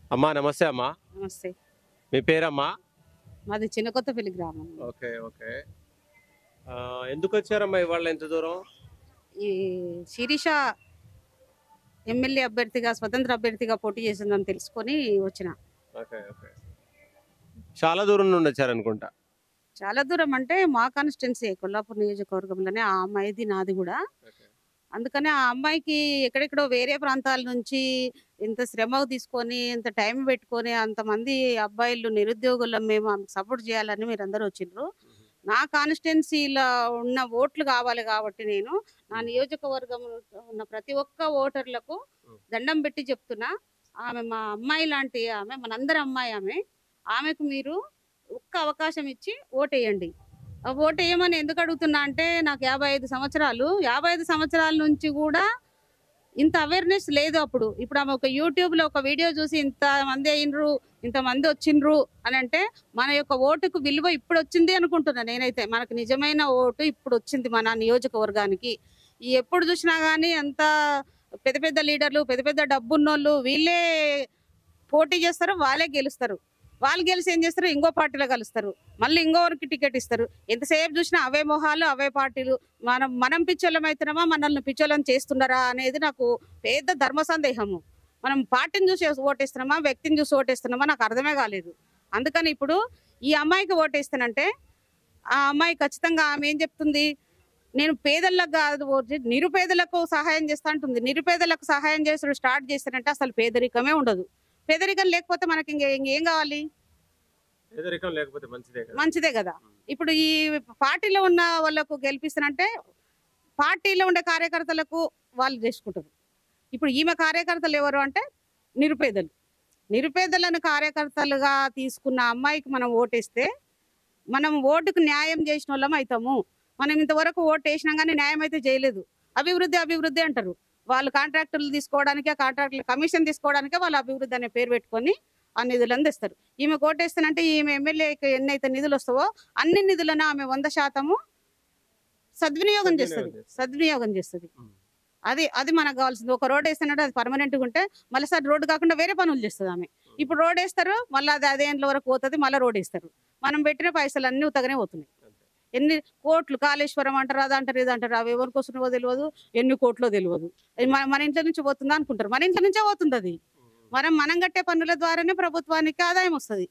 అమ్మా నమస్తే అమ్మా. నమస్తే. మీ పేరమ్మా? మాది చిన్న కొత్తపల్లి గ్రామం. ఓకే. ఓకే. ఎందుకొచ్చారమ్మా ఇవాళ ఇంత దూరం? ఈ శిరీష ఎమ్మెల్యే అభ్యర్థిగా, స్వతంత్ర అభ్యర్థిగా పోటీ చేసిందని తెలుసుకొని వచ్చిన. ఓకే. ఓకే. చాలా దూరం నుండి వచ్చారనుకుంటా. చాలా దూరం అంటే మా కాన్స్టిట్యున్సీ కొల్లాపూర్ నియోజకవర్గంలోనే ఆ అమ్మాయిది నాది కూడా. ఓకే. అందుకనే ఆ అమ్మాయికి ఎక్కడెక్కడో వేరే ప్రాంతాల నుంచి ఇంత శ్రమ తీసుకొని, ఇంత టైం పెట్టుకొని, అంతమంది అబ్బాయిలు నిరుద్యోగులం మేము ఆమెకు సపోర్ట్ చేయాలని మీరందరూ వచ్చిండ్రు. నా కాన్స్టిట్యున్సీలో ఉన్న ఓట్లు కావాలి కాబట్టి నేను నా నియోజకవర్గంలో ఉన్న ప్రతి ఒక్క ఓటర్లకు దండం పెట్టి చెప్తున్నా. ఆమె మా అమ్మాయి లాంటి ఆమె, మనందరి అమ్మాయి ఆమె. ఆమెకు మీరు ఒక్క అవకాశం ఇచ్చి ఓటేయండి. ఓటేయమని ఎందుకు అడుగుతున్నా అంటే నాకు 55 సంవత్సరాలు. 55 సంవత్సరాల నుంచి కూడా ఇంత అవేర్‌నెస్ లేదు అప్పుడు. ఇప్పుడు ఆమె ఒక యూట్యూబ్‌లో ఒక వీడియో చూసి ఇంతమంది అయిండ్రు, ఇంతమంది వచ్చిండ్రు అనంటే మన యొక్క ఓటుకు విలువ ఇప్పుడొచ్చింది అనుకుంటున్నా నేనైతే. మనకు నిజమైన ఓటు ఇప్పుడొచ్చింది మన నియోజకవర్గానికి. ఎప్పుడు చూసినా గానీ అంతా పెద్ద పెద్ద లీడర్లు, పెద్ద పెద్ద డబ్బున్నోళ్ళు వీళ్ళే పోటీ చేస్తారు, వాళ్ళే గెలుస్తారు. వాళ్ళు గెలిసి ఏం చేస్తారు, ఇంకో పార్టీలో కలుస్తారు. మళ్ళీ ఇంకోరికి టికెట్ ఇస్తారు. ఎంతసేపు చూసినా అవే మొహాలు, అవే పార్టీలు. మనం పిచ్చోళ్ళం అవుతున్నామా, మనల్ని పిచ్చోళ్ళం చేస్తున్నారా అనేది నాకు పెద్ద ధర్మ సందేహము. మనం పార్టీని చూసి ఓటేస్తున్నామా, వ్యక్తిని చూసి ఓటేస్తున్నామా నాకు అర్థమే కాలేదు. అందుకని ఇప్పుడు ఈ అమ్మాయికి ఓటేస్తానంటే ఆ అమ్మాయి ఖచ్చితంగా ఆమె ఏం చెప్తుంది, నేను పేదలకు కాదు నిరుపేదలకు సహాయం చేస్తా అంటుంది. నిరుపేదలకు సహాయం చేసుడు స్టార్ట్ చేస్తానంటే అసలు పేదరికమే ఉండదు. పేదరికం లేకపోతే మనకి ఇంకేం కావాలి? పేదరికం లేకపోతే మంచిదే కదా. మంచిదే కదా. ఇప్పుడు ఈ పార్టీలో ఉన్న వాళ్ళకు గెలిపిస్తానంటే పార్టీలో ఉండే కార్యకర్తలకు వాళ్ళు చేసుకుంటారు. ఇప్పుడు ఈమె కార్యకర్తలు ఎవరు అంటే నిరుపేదలు. నిరుపేదలను కార్యకర్తలుగా తీసుకున్న అమ్మాయికి మనం ఓటేస్తే మనం ఓటుకు న్యాయం చేసిన వాళ్ళం అవుతాము. మనం ఇంతవరకు ఓటు వేసినా కానీ న్యాయం అయితే చేయలేదు. అభివృద్ధి అభివృద్ధి అంటారు. వాళ్ళు కాంట్రాక్టర్లు తీసుకోవడానికే, కాంట్రాక్టులు కమిషన్ తీసుకోవడానికే వాళ్ళు అభివృద్ధి అనే పేరు పెట్టుకొని ఆ నిధులను తెస్తారు. ఈమె ఓటేస్తానంటే ఈమె ఎమ్మెల్యేకి ఎన్నైతే నిధులు వస్తావో అన్ని నిధులను ఆమె 100% సద్వినియోగం చేస్తుంది. అది మనకు కావాల్సింది. ఒక రోడ్ వేస్తానంటే అది పర్మనెంట్గా ఉంటే మళ్ళీ సార్ రోడ్డు కాకుండా వేరే పనులు చేస్తుంది ఆమె. ఇప్పుడు రోడ్ వేస్తారు, మళ్ళీ అది అదేండ్ల వరకు పోతుంది, మళ్ళీ రోడ్ వేస్తారు. మనం పెట్టిన పైసలు అన్నీ ఉతగనే పోతున్నాయి. ఎన్ని కోట్లు కాళేశ్వరం అంటారు, అది అంటారు, ఇది అంటారు. అవి ఎవరికి వస్తున్నావో తెలియదు, ఎన్ని కోట్లో తెలియదు. మన ఇంట్లో నుంచి పోతుందా అనుకుంటారు. మన ఇంట్లో నుంచే పోతుంది అది. మనం కట్టే పన్నుల ద్వారానే ప్రభుత్వానికి ఆదాయం వస్తుంది.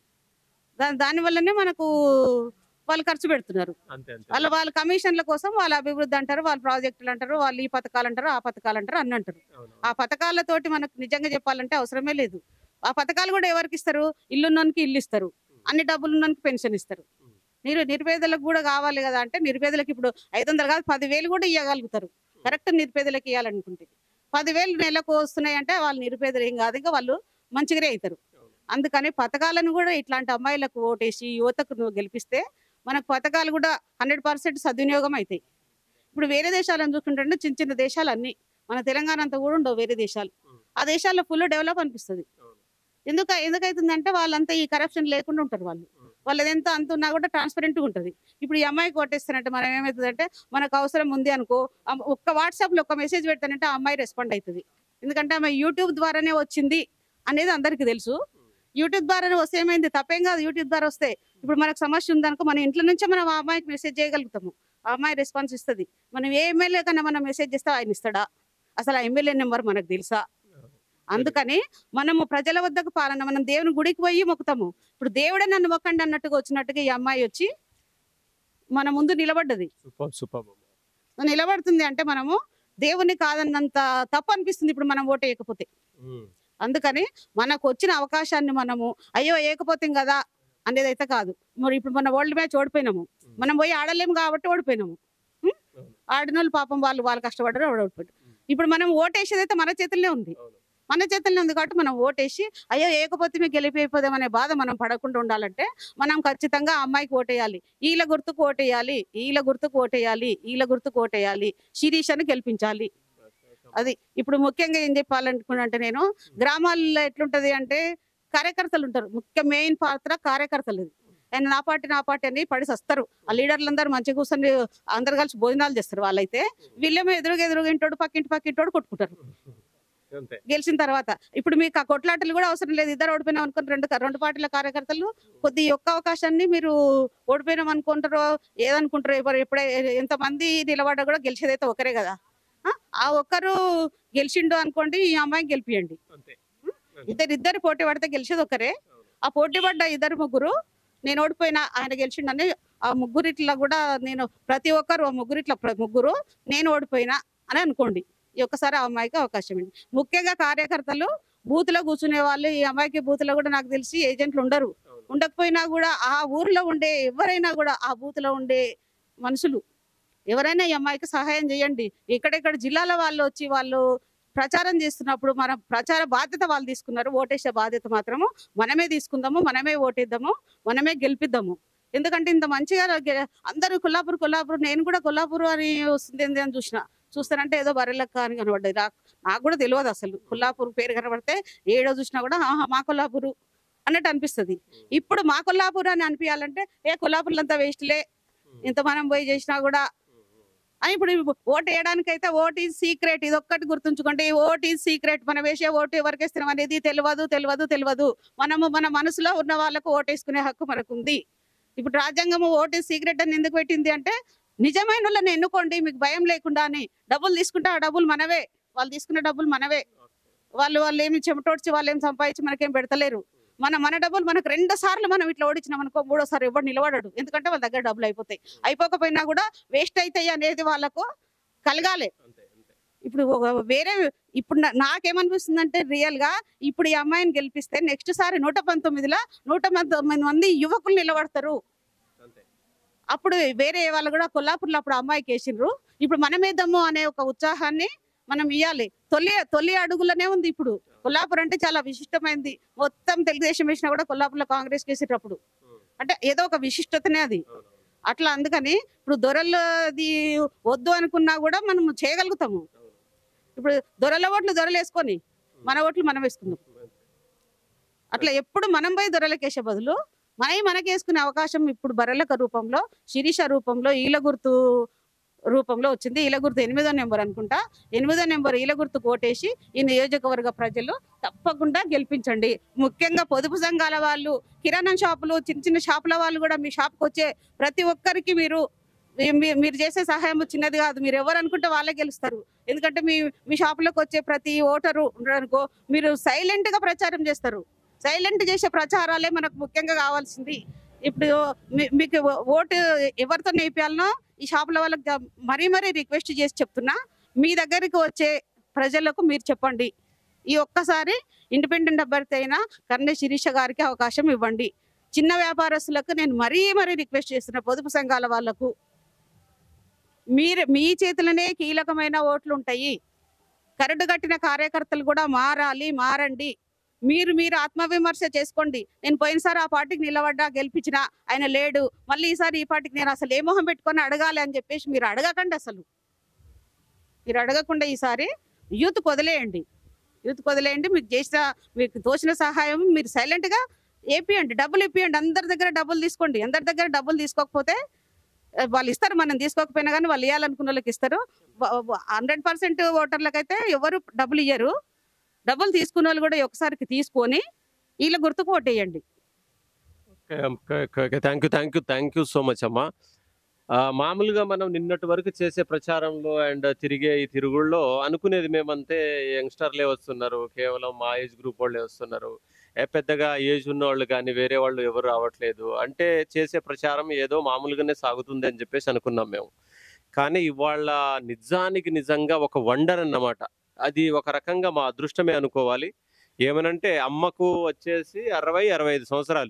దాని వల్లనే మనకు వాళ్ళు ఖర్చు పెడుతున్నారు. వాళ్ళ కమిషన్ల కోసం వాళ్ళ అభివృద్ధి అంటారు, వాళ్ళ ప్రాజెక్టులు అంటారు, వాళ్ళు ఈ పథకాలు అంటారు, ఆ పథకాలు అంటారు, అన్ని అంటారు. ఆ పథకాలతోటి మనకు నిజంగా చెప్పాలంటే అవసరమే లేదు. ఆ పథకాలు కూడా ఎవరికి ఇస్తారు? ఇల్లున్నోనికి ఇల్లు ఇస్తారు, అన్ని డబ్బులు ఉన్నోనికి పెన్షన్ ఇస్తారు. నిరుపేదలకు కూడా కావాలి కదా అంటే నిరుపేదలకు ఇప్పుడు 500 కాదు 10,000 కూడా ఇవ్వగలుగుతారు. కరెక్ట్ నిరుపేదలకు ఇవ్వాలనుకుంటే 10,000 నెలకు వస్తున్నాయి అంటే వాళ్ళు నిరుపేదలు ఏం కాదు, ఇంకా వాళ్ళు మంచిగానే అవుతారు. అందుకని పథకాలను కూడా ఇట్లాంటి అమ్మాయిలకు ఓటేసి యువతకు నువ్వు గెలిపిస్తే మనకు పథకాలు కూడా 100% సద్వినియోగం అవుతాయి. ఇప్పుడు వేరే దేశాలను చూసుకుంటే చిన్న చిన్న దేశాలు అన్ని, మన తెలంగాణ అంతా కూడా ఉండవు వేరే దేశాలు. ఆ దేశాల్లో ఫుల్ డెవలప్ అనిపిస్తుంది. ఎందుకైతుందంటే వాళ్ళంతా ఈ కరప్షన్ లేకుండా ఉంటారు. వాళ్ళది ఎంత అంత ఉన్నా కూడా ట్రాన్స్పరెంట్గా ఉంటుంది. ఇప్పుడు ఈ అమ్మాయికి ఓటేస్తానంటే మనం ఏమవుతుందంటే మనకు అవసరం ఉంది అనుకో, ఒక్క వాట్సాప్లో ఒక మెసేజ్ పెడతానంటే ఆ అమ్మాయి రెస్పాండ్ అవుతుంది. ఎందుకంటే ఆమె యూట్యూబ్ ద్వారానే వచ్చింది అనేది అందరికీ తెలుసు. యూట్యూబ్ ద్వారానే వస్తే ఏమైంది, తప్పేం కాదు. యూట్యూబ్ ద్వారా వస్తే ఇప్పుడు మనకు సమస్య ఉందనుకో మన ఇంట్లో నుంచే మనం ఆ అమ్మాయికి మెసేజ్ చేయగలుగుతాము. ఆ అమ్మాయి రెస్పాన్స్ ఇస్తుంది. మనం ఏ ఎమ్మెల్యే కన్నా మనం మెసేజ్ చేస్తే ఆయన ఇస్తాడా? అసలు ఆ ఎమ్మెల్యే నెంబర్ మనకు తెలుసా? అందుకని మనము ప్రజల వద్దకు పాలన, మనం దేవుని గుడికి పోయి మొక్కుతాము. ఇప్పుడు దేవుడే నన్ను మొక్కండి అన్నట్టుగా వచ్చినట్టుగా ఈ అమ్మాయి వచ్చి మన ముందు నిలబడ్డది. నిలబడుతుంది అంటే మనము దేవుని కాదన్నంత తప్పు అనిపిస్తుంది ఇప్పుడు మనం ఓటు వేయకపోతే. అందుకని మనకు వచ్చిన అవకాశాన్ని మనము అయ్యో వేయకపోతే కదా అనేది అయితే కాదు. మరి ఇప్పుడు మన వరల్డ్ మ్యాచ్ ఓడిపోయినాము, మనం పోయి ఆడలేము కాబట్టి ఓడిపోయినాము. ఆడిన వాళ్ళు పాపం వాళ్ళు కష్టపడ్డారు, ఓడిపోయారు. ఇప్పుడు మనం ఓటేసేది అయితే మన చేతుల్లో ఉంది. కాబట్టి మనం ఓటేసి అయ్యో ఏకపోతే మీకు గెలిపిపోదామనే బాధ మనం పడకుండా ఉండాలంటే మనం ఖచ్చితంగా అమ్మాయికి ఓటేయాలి. ఈల గుర్తుకు ఓటేయాలి, శిరీషను గెలిపించాలి. అది ఇప్పుడు ముఖ్యంగా ఏం చెప్పాలనుకున్నంటే, నేను గ్రామాల్లో ఎట్లుంటది అంటే కార్యకర్తలు ఉంటారు. ముఖ్య మెయిన్ పాత్ర కార్యకర్తలది. ఆయన నా పార్టీ అని పడి వస్తారు. ఆ లీడర్లందరూ మంచిగా కూర్చొని అందరు కలిసి భోజనాలు చేస్తారు. వాళ్ళైతే వీళ్ళేమో ఎదురుగా ఇంటోడు పక్కింటోడు కొట్టుకుంటారు. అంతే. గెలిచిన తర్వాత. ఇప్పుడు మీకు ఆ కొట్లాటలు కూడా అవసరం లేదు. ఇద్దరు ఓడిపోయినాం అనుకోని రెండు పార్టీల కార్యకర్తలు కొద్ది ఒక్క అవకాశాన్ని మీరు ఓడిపోయినాం అనుకుంటారో ఏదనుకుంటారో ఎప్పుడే ఎంతమంది నిలబడ్డా కూడా గెలిచేదైతే ఒకరే కదా. ఆ ఒక్కరు గెలిచిండు అనుకోండి, ఈ అమ్మాయిని గెలిపియండి. అంతే. ఇద్దరు పోటీ పడితే గెలిచేది ఒకరే. ఆ పోటీ పడ్డ ఇద్దరు ముగ్గురు నేను ఓడిపోయినా ఆయన గెలిచిండని ఆ ముగ్గురిట్లా కూడా నేను ప్రతి ఒక్కరు ముగ్గురు నేను ఓడిపోయినా అని అనుకోండి. ఈ ఒక్కసారి ఆ అమ్మాయికి అవకాశం ఇవ్వండి. ముఖ్యంగా కార్యకర్తలు బూత్లో కూర్చునే వాళ్ళు, ఈ అమ్మాయికి బూత్లో కూడా నాకు తెలిసి ఏజెంట్లు ఉండరు. ఉండకపోయినా కూడా ఆ ఊర్లో ఉండే ఎవరైనా కూడా ఆ బూత్లో ఉండే మనుషులు ఎవరైనా ఈ అమ్మాయికి సహాయం చేయండి. ఎక్కడెక్కడ జిల్లాల వాళ్ళు వచ్చి వాళ్ళు ప్రచారం చేస్తున్నప్పుడు మన ప్రచార బాధ్యత వాళ్ళు తీసుకున్నారు. ఓటేసే బాధ్యత మాత్రము మనమే తీసుకుందాము, మనమే ఓటేద్దాము, మనమే గెలిపిద్దాము. ఎందుకంటే ఇంత మంచిగా అందరూ కొల్లాపూర్ నేను కూడా కొల్లాపూర్ అని వస్తుంది అని చూస్తానంటే ఏదో బర్రెలక్క అని కనబడ్డది. నాకు కూడా తెలియదు అసలు. కొల్లాపూర్ పేరు కనబడితే ఏడో చూసినా కూడా మా కొల్లాపూరు అన్నట్టు అనిపిస్తుంది. ఇప్పుడు మా కొల్లాపూర్ అని అనిపించాలంటే కొల్లాపూర్లు అంతా వేస్ట్లే, ఇంత మనం పోయి చేసినా కూడా అని. ఇప్పుడు ఓటు వేయడానికైతే ఓట్ ఈజ్ సీక్రెట్. ఇది ఒక్కటి గుర్తుంచుకోండి, ఓట్ ఈజ్ సీక్రెట్. మనం వేసే ఓటు ఎవరికి వేస్తున్నాం అనేది తెలియదు. మనము మన మనసులో ఉన్న వాళ్ళకు ఓటేసుకునే హక్కు మనకుంది. ఇప్పుడు రాజ్యాంగము ఓట్ ఈజ్ సీక్రెట్ అని ఎందుకు పెట్టింది అంటే, నిజమైన వాళ్ళని ఎన్నుకోండి మీకు భయం లేకుండా అని. డబ్బులు తీసుకుంటే ఆ డబ్బులు మనవే, వాళ్ళు తీసుకునే డబ్బులు మనవే. వాళ్ళు ఏమి చెమటోడ్చి వాళ్ళు ఏం సంపాదించి మనకేం పెడతలేరు. మన డబ్బులు మనకు 2 సార్లు మనం ఇట్లా ఓడించినాం అనుకో, 3వ సారి ఎవరు నిలబడడు. ఎందుకంటే వాళ్ళ దగ్గర డబ్బులు అయిపోతాయి. అయిపోకపోయినా కూడా వేస్ట్ అవుతాయి అనేది వాళ్ళకు కలగాలి. ఇప్పుడు వేరే ఇప్పుడు నాకేమనిపిస్తుంది అంటే, రియల్ గా ఇప్పుడు ఈ అమ్మాయిని గెలిపిస్తే నెక్స్ట్ సారి 119లో 119 మంది యువకులు నిలబడతారు. అప్పుడు వేరే వాళ్ళు కూడా కొల్లాపూర్లో అప్పుడు అమ్మాయికి వేసిండ్రు, ఇప్పుడు మనమేద్దాము అనే ఒక ఉత్సాహాన్ని మనం ఇవ్వాలి. తొలి అడుగులనే ఉంది. ఇప్పుడు కొల్లాపూర్ అంటే చాలా విశిష్టమైంది. మొత్తం తెలుగుదేశం వేసినా కూడా కొల్లాపూర్లో కాంగ్రెస్ వేసేటప్పుడు అంటే ఏదో ఒక విశిష్టతనే అది. అట్లా అందుకని ఇప్పుడు దొరలది వద్దు అనుకున్నా కూడా మనం చేయగలుగుతాము. ఇప్పుడు దొరల ఓట్లు దొరలు వేసుకొని మన ఓట్లు మనం వేసుకుందాం. అట్లా ఎప్పుడు మనం పోయి దొరలకు వేసే బదులు మనకి వేసుకునే అవకాశం ఇప్పుడు బర్రెలక్క రూపంలో, శిరీష రూపంలో, ఈల గుర్తు రూపంలో వచ్చింది. ఈల గుర్తు 8వ నెంబర్ అనుకుంటా. 8వ నెంబర్ ఈల గుర్తు కోటేసి ఈ నియోజకవర్గ ప్రజలు తప్పకుండా గెలిపించండి. ముఖ్యంగా పొదుపు సంఘాల వాళ్ళు, కిరాణా షాపులు, చిన్న షాపుల వాళ్ళు కూడా మీ షాప్కి వచ్చే ప్రతి ఒక్కరికి మీరు చేసే సహాయం చిన్నది కాదు. మీరు ఎవరు అనుకుంటే వాళ్ళే గెలుస్తారు. ఎందుకంటే మీ షాపులోకి వచ్చే ప్రతి ఓటరు ఉండడానికో మీరు సైలెంట్ గా ప్రచారం చేస్తారు. సైలెంట్ చేసే ప్రచారాలే మనకు ముఖ్యంగా కావాల్సింది. ఇప్పుడు మీకు ఓటు ఎవరితో నేర్పాలనో ఈ షాపుల వాళ్ళకి మరీ రిక్వెస్ట్ చేసి చెప్తున్నా, మీ దగ్గరికి వచ్చే ప్రజలకు మీరు చెప్పండి, ఈ ఒక్కసారి ఇండిపెండెంట్ అభ్యర్థి అయిన కన్నె శిరీష గారికి అవకాశం ఇవ్వండి. చిన్న వ్యాపారస్తులకు నేను మరీ రిక్వెస్ట్ చేస్తున్నా, పొదుపు సంఘాల వాళ్లకు మీ చేతులనే కీలకమైన ఓట్లు ఉంటాయి. కరడు కట్టిన కార్యకర్తలు కూడా మారండి. మీరు ఆత్మవిమర్శ చేసుకోండి. నేను పోయినసారి ఆ పార్టీకి నిలబడ్డా, గెలిపించిన ఆయన లేడు, మళ్ళీ ఈసారి ఈ పార్టీకి నేను అసలు ఏ మొహం పెట్టుకొని అడగాలి అని చెప్పేసి మీరు అడగకండి. అసలు మీరు అడగకుండా ఈసారి యూత్ వదిలేయండి. మీకు తోచిన సహాయం మీరు సైలెంట్ గా ఏపియండి, డబ్బులు ఇప్పియండి. అందరి దగ్గర డబ్బులు తీసుకోండి. అందరి దగ్గర డబ్బులు తీసుకోకపోతే వాళ్ళు ఇస్తారు, మనం తీసుకోకపోయినా కానీ వాళ్ళు ఇవ్వాలనుకున్న వాళ్ళకి ఇస్తారు. 100% ఓటర్లకైతే ఎవరు డబ్బులు ఇయ్యరు. డబ్బులు తీసుకున్న వాళ్ళు కూడా ఒకసారికి తీసుకొని వీళ్ళ గుర్తుకు ఓటేయండి. థ్యాంక్ యూ సో మచ్ అమ్మా. మామూలుగా మనం నిన్నటి వరకు చేసే ప్రచారంలో అండ్ తిరిగే ఈ తిరుగుళ్ళలో అనుకునేది మేమంతే యంగ్స్టర్లే వస్తున్నారు, కేవలం మా ఏజ్ గ్రూప్ వాళ్ళే వస్తున్నారు, పెద్దగా ఏజ్ ఉన్న వాళ్ళు కానీ వేరే వాళ్ళు ఎవరు రావట్లేదు అంటే చేసే ప్రచారం ఏదో మామూలుగానే సాగుతుంది అని చెప్పేసి అనుకున్నాం మేము. కానీ ఇవాళ నిజంగా ఒక వండర్ అన్నమాట. అది ఒక రకంగా మా అదృష్టమే అనుకోవాలి. ఏమనంటే అమ్మకు వచ్చేసి 65 సంవత్సరాలు,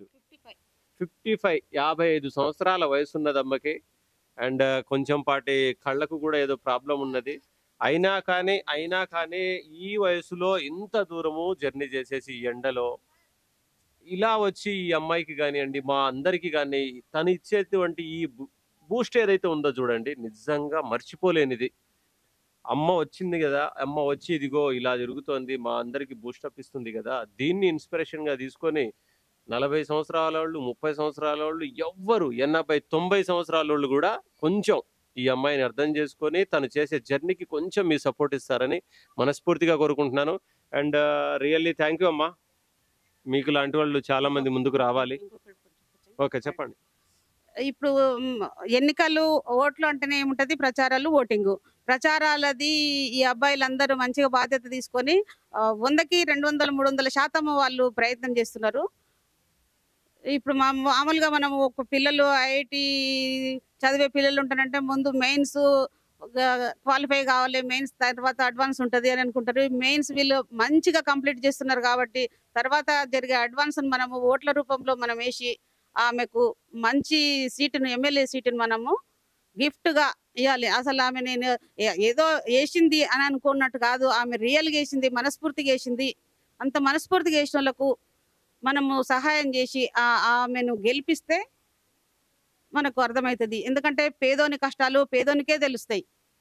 55 సంవత్సరాల వయసు ఉన్నది అమ్మకి. అండ్ కొంచెం పాటి కళ్ళకు కూడా ఏదో ప్రాబ్లం ఉన్నది. అయినా కానీ ఈ వయసులో ఇంత దూరము జర్నీ చేసేసి ఈ ఎండలో ఇలా వచ్చి ఈ అమ్మాయికి కానివ్వండి, మా అందరికి కానీ తను ఇచ్చేటువంటి ఈ బూస్ట్ ఏదైతే ఉందో చూడండి, నిజంగా మర్చిపోలేనిది. అమ్మ వచ్చింది కదా, అమ్మ వచ్చి ఇదిగో ఇలా జరుగుతోంది, మా అందరికి బూస్టప్ ఇస్తుంది కదా, దీన్ని ఇన్స్పిరేషన్ గా తీసుకొని 40 సంవత్సరాల వాళ్ళు, 30 సంవత్సరాల వాళ్ళు, ఎవ్వరు 80-90 సంవత్సరాల వాళ్ళు కూడా కొంచెం ఈ అమ్మాయిని అర్థం చేసుకొని తను చేసే జర్నీకి కొంచెం మీ సపోర్ట్ ఇస్తారని మనస్ఫూర్తిగా కోరుకుంటున్నాను. అండ్ రియల్లీ థ్యాంక్ యూ అమ్మా. మీకు లాంటి వాళ్ళు చాలా మంది ముందుకు రావాలి. ఓకే, చెప్పండి. ఇప్పుడు ఎన్నికలు, ఓట్లు అంటేనే ఏముంటది, ప్రచారాలు, ఓటింగు. ప్రచారాలది ఈ అబ్బాయిలందరూ మంచిగా బాధ్యత తీసుకొని 100కి 200, 300% వాళ్ళు ప్రయత్నం చేస్తున్నారు. ఇప్పుడు మామూలుగా మనం ఒక పిల్లలు ఐఐటీ చదివే పిల్లలు ఉంటారంటే ముందు మెయిన్స్ క్వాలిఫై కావాలి, మెయిన్స్ తర్వాత అడ్వాన్స్ ఉంటది అని అనుకుంటారు. మెయిన్స్ వీళ్ళు మంచిగా కంప్లీట్ చేస్తున్నారు కాబట్టి తర్వాత జరిగే అడ్వాన్స్ మనము ఓట్ల రూపంలో మనం వేసి ఆమెకు మంచి సీటును, ఎమ్మెల్యే సీటును మనము గిఫ్ట్‌గా ఇయ్యాలి. అసలు ఆమె నేను ఏదో ఏసింది అని అనుకున్నట్టు కాదు. ఆమె రియల్‌గా ఏసింది, మనస్ఫూర్తిగా ఏసింది. అంత మనస్ఫూర్తిగా ఏసినోళ్ళకు మనము సహాయం చేసి ఆమెను గెలిపిస్తే మనకు అర్థమైతది. ఎందుకంటే పేదోని కష్టాలు పేదోనికే తెలుస్తాయి.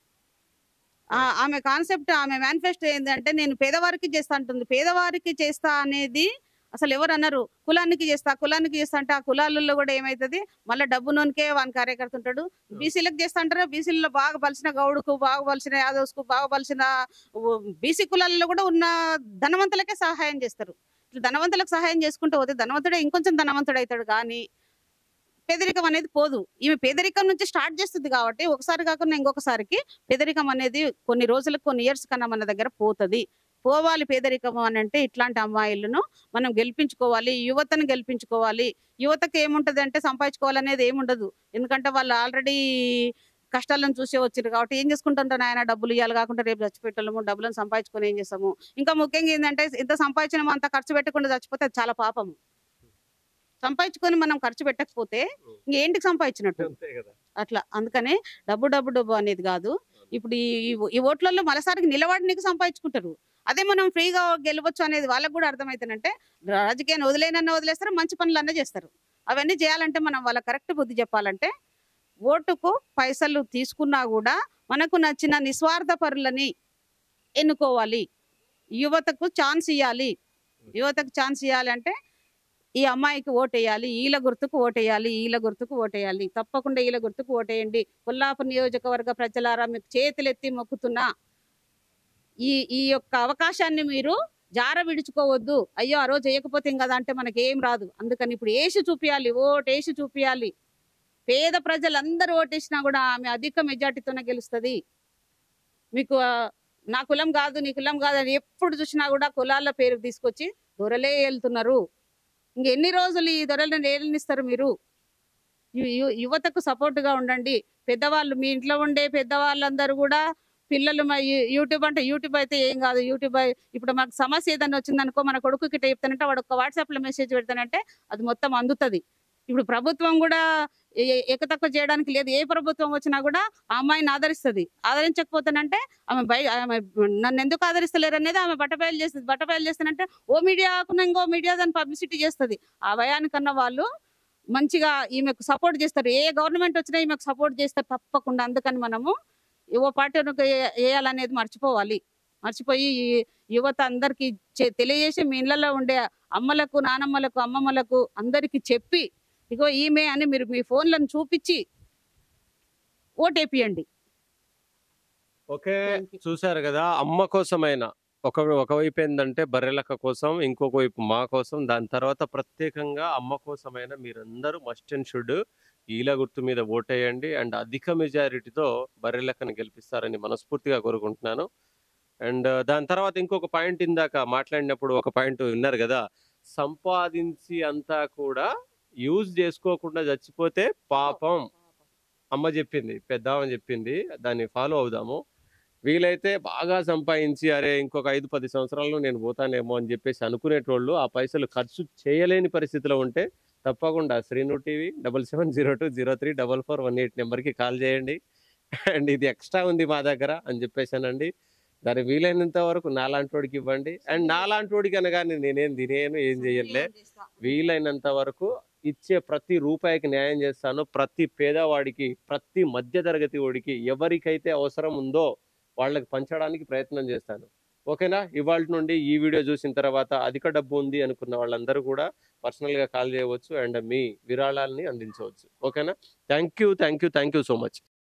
ఆమె కాన్సెప్ట్, ఆమె మేనిఫెస్టో ఏందంటే నేను పేదవారికి చేస్తా అంటుంది. పేదవారికి చేస్తా అనేది అసలు ఎవరనరు. కులానికి చేస్తా, కులానికి చేస్తా అంటే ఆ కులాలలో కూడా ఏమైతది, మళ్ళా డబ్బునోనికే వాని కార్యకర్త ఉంటాడు. బీసీలకు చేస్తా అంటారు. బీసీలలో బాగా బలిసిన గౌడుకు, బాగా బలిసిన యాదవ్స్‌కు, బాగా బలిసిన బీసీ కులాలలో కూడా ఉన్న ధనవంతులకే సహాయం చేస్తారు. ఇట్లా ధనవంతులకు సహాయం చేసుకుంటూ పోతే ధనవంతుడే ఇంకొంచెం ధనవంతుడైతాడు గానీ పేదరికం అనేది పోదు. ఈమె పేదరికం నుంచి స్టార్ట్ చేస్తుంది కాబట్టి ఒకసారి కాకుండా ఇంకొకసారికి పేదరికం అనేది కొన్ని రోజులకు, కొన్ని ఇయర్స్ కన్నా మన దగ్గర పోతది. పోవాలి పేదరికం అనంటే ఇట్లాంటి అమ్మాయిలను మనం గెలిపించుకోవాలి. యువతను గెలిపించుకోవాలి. యువతకి ఏముంటదంటే సంపాదించుకోవాలనేది ఏముండదు. ఎందుకంటే వాళ్ళు ఆల్రెడీ కష్టాలను చూసే వచ్చిర్రు కాబట్టి ఏం చేసుకుంటుంటారు, నాయన డబ్బులు ఇయ్యాలి కాకుండా రేపు చచ్చిపోయేటోళ్ళము, డబ్బులను సంపాదించుకొని ఏం చేస్తాము. ఇంకా ముఖ్యంగా ఏందంటే ఎంత సంపాదించినామో అంత ఖర్చు పెట్టకుండా చచ్చిపోతే అది చాలా పాపము. సంపాదించుకొని మనం ఖర్చు పెట్టకపోతే ఇంకేంటికి సంపాదించినట్టు. అంతే కదా. అట్లా అందుకనే డబ్బు డబ్బు డబ్బు అనేది కాదు. ఇప్పుడు ఈ ఓట్లలో మరోసారికి నిలబడనీకి సంపాదించుకుంటారు. అదే మనం ఫ్రీగా గెలవచ్చు అనేది వాళ్ళకి కూడా అర్థమైతేనంటే రాజకీయాన్ని వదిలేనన్నా వదిలేస్తారు, మంచి పనులన్నా చేస్తారు. అవన్నీ చేయాలంటే మనం వాళ్ళకి కరెక్ట్ బుద్ధి చెప్పాలంటే ఓటుకు పైసలు తీసుకున్నా కూడా మనకు నచ్చిన నిస్వార్థ పరులని ఎన్నుకోవాలి. యువతకు ఛాన్స్ ఇయ్యాలి. యువతకు ఛాన్స్ ఇయ్యాలంటే ఈ అమ్మాయికి ఓటేయాలి, ఈల గుర్తుకు ఓటేయాలి, ఈల గుర్తుకు ఓటేయాలి. తప్పకుండా ఈల గుర్తుకు ఓటేయండి. కొల్లాపూర్ నియోజకవర్గ ప్రజలారా మీకు చేతులెత్తి మొక్కుతున్నా. ఈ ఈ యొక్క అవకాశాన్ని మీరు జార విడుచుకోవద్దు. అయ్యో! ఆ రోజు ఎయకపోతే కదా అంటే మనకేం రాదు. అందుకని ఇప్పుడు ఏసి చూపియాలి. ఓటేసి చూపియాలి. పేద ప్రజలందరూ ఓటేసినా కూడా ఆమె అధిక మెజార్టీతోనే గెలుస్తది. మీకు నా కులం కాదు, నీ కులం కాదు అని ఎప్పుడు చూసినా కూడా కులాల పేరు తీసుకొచ్చి దొరలే ఏలుతున్నారు. ఇంకెన్ని రోజులు ఈ దొరలను ఏలనిస్తారు మీరు? యువతకు సపోర్ట్‌గా ఉండండి. పెద్దవాళ్ళు మీ ఇంట్లో ఉండే పెద్దవాళ్ళందరూ గూడా పిల్లలు యూట్యూబ్ అంటే యూట్యూబ్ అయితే ఏం గాదు. ఇప్పుడు మనకు సమస్య ఏదన్నా వచ్చిందనుకో మన కొడుకుకి ఇట్ట చెప్తానంటే వాడు ఒక వాట్సాప్‌లో మెసేజ్ పెడతానంటే అది మొత్తం అందుతది. ఇప్పుడు ప్రభుత్వం గూడా ఎకతక్కువ చేయడానికి లేదు. ఏ ప్రభుత్వం వచ్చినా గూడా ఆ అమ్మాయిని ఆదరిస్తది. ఆదరించకపోతేనంటే ఆమె నన్నెందుకు ఆదరిస్తలేరనేది ఆమె బట్టబయలు చేస్తది. బట్టబయలు చేస్తేనంటే ఓ మీడియా కాకుండా ఇంకో మీడియా దాన్ని పబ్లిసిటీ చేస్తది. ఆ భయానికన్నా వాళ్ళు మంచిగా ఈమెకు సపోర్ట్ చేస్తారు. ఏ గవర్నమెంట్ వచ్చినా ఈమెకు సపోర్ట్ చేస్తారు తప్పకుండా. అందుకని మనము ఓ పార్టీకి ఏయాలనేది మర్చిపోవాలి. మర్చిపోయి ఈ యువత అందరికీ తెలియజేసి మీ ఇళ్లలో ఉండే అమ్మలకు, నానమ్మలకు, అమ్మమ్మలకు అందరికీ చెప్పి ఇగో ఈమె అని మీరు మీ ఫోన్‌లను చూపించి ఓటేపియండి. ఓకే. Thank you. చూసారు గదా! అమ్మ కోసమైనా ఒకవైపు ఏందంటే బర్రెలక్క కోసం, ఇంకొక వైపు మా కోసం, దాని తర్వాత ప్రత్యేకంగా అమ్మ కోసమైనా మీరందరూ మస్ట్ అండ్ షుడ్ ఈల గుర్తు మీద ఓటేయండి. అండ్ అధిక మెజారిటీతో బర్రెలక్కని గెలిపిస్తారని మనస్ఫూర్తిగా కోరుకుంటున్నాను. అండ్ దాని తర్వాత ఇంకొక పాయింట్ ఇందాక మాట్లాడినప్పుడు ఒక పాయింట్ విన్నారు గదా! సంపాదించి అంతా కూడా యూజ్ జేసుకోకుండా చచ్చిపోతే పాపం. అమ్మ జెప్పింది. పెద్దామె జెప్పింది. దాన్ని ఫాలో అవుదాము. వీలైతే బాగా సంపాదించి అరే! ఇంకొక 5, 10 సంవత్సరాల్లో నేను పోతానేమో అని జెప్పేసి అనుకునేటోళ్ళు ఆ పైసలు ఖర్చు చేయలేని పరిస్థితిలో ఉంటే తప్పకుండా శ్రీను టీవీ 7702034418 నెంబర్‌కి కాల్ జేయండి. అండ్ ఇది ఎక్స్‌ట్రా ఉంది మా దగ్గర అని జెప్పేసానండి. దాన్ని వీలైనంత వరకు నాలాంటోడికి ఇవ్వండి. అండ్ నాలాంటోడికి అనగానే నేనేం తినేను, ఏం జేయనులే. వీలైనంత వరకు ఇచ్చే ప్రతి రూపాయికి న్యాయం చేస్తాను. ప్రతి పేదవాడికి, ప్రతి మధ్య తరగతి వాడికి ఎవరికైతే అవసరం ఉందో వాళ్ళకి పంచడానికి ప్రయత్నం చేస్తాను. ఓకేనా? ఇవాల్టి నుండి ఈ వీడియో చూసిన తర్వాత అధిక డబ్బు ఉంది అనుకున్న వాళ్ళందరూ కూడా పర్సనల్‌గా కాల్ చేయవచ్చు. అండ్ మీ విరాళాల్ని అందించవచ్చు. ఓకేనా? Thank you. Thank you. Thank you so much.